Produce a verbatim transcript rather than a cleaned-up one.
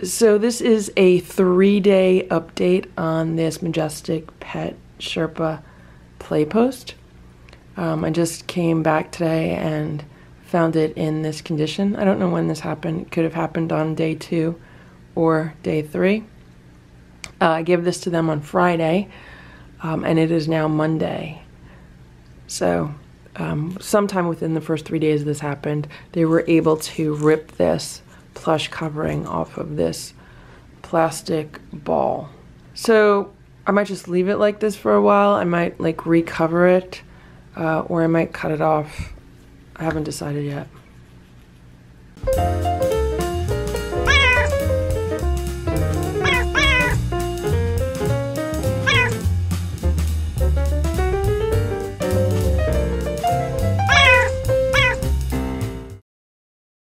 So this is a three-day update on this Majestic Pet Sherpa play post. Um, I just came back today and found it in this condition. I don't know when this happened. It could have happened on day two or day three. Uh, I gave this to them on Friday, um, and it is now Monday. So um, sometime within the first three days this happened, they were able to rip this plush covering off of this plastic ball. So I might just leave it like this for a while. I might like recover it, uh, or I might cut it off. I haven't decided yet.